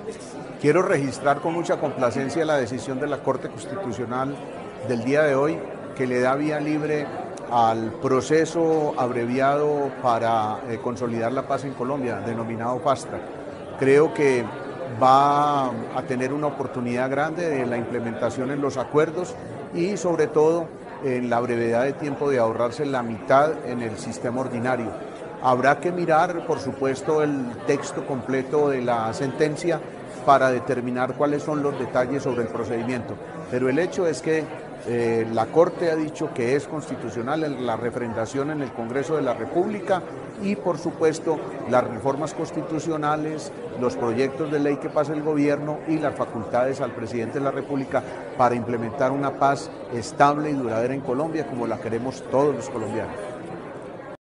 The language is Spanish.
Quiero registrar con mucha complacencia la decisión de la Corte Constitucional del día de hoy, que le da vía libre al proceso abreviado para consolidar la paz en Colombia, denominado Fast Track. Creo que va a tener una oportunidad grande de la implementación en los acuerdos y sobre todo en la brevedad de tiempo de ahorrarse la mitad en el sistema ordinario. Habrá que mirar, por supuesto, el texto completo de la sentencia para determinar cuáles son los detalles sobre el procedimiento. Pero el hecho es que la Corte ha dicho que es constitucional la refrendación en el Congreso de la República y, por supuesto, las reformas constitucionales, los proyectos de ley que pasa el gobierno y las facultades al presidente de la República para implementar una paz estable y duradera en Colombia como la queremos todos los colombianos.